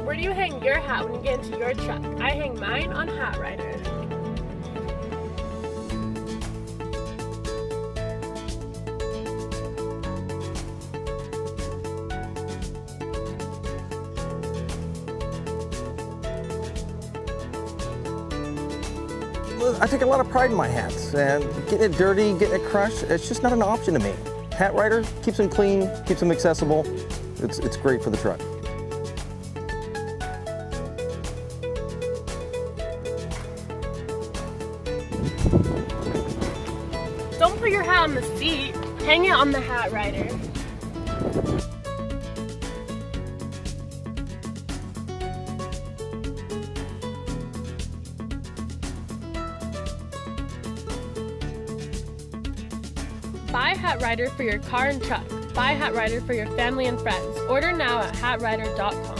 Where do you hang your hat when you get into your truck? I hang mine on Hat Rider. I take a lot of pride in my hats, and getting it dirty, getting it crushed, it's just not an option to me. Hat Rider keeps them clean, keeps them accessible. It's great for the truck. Don't put your hat on the seat, hang it on the Hat Rider. Buy Hat Rider for your car and truck. Buy Hat Rider for your family and friends. Order now at hatrider.com.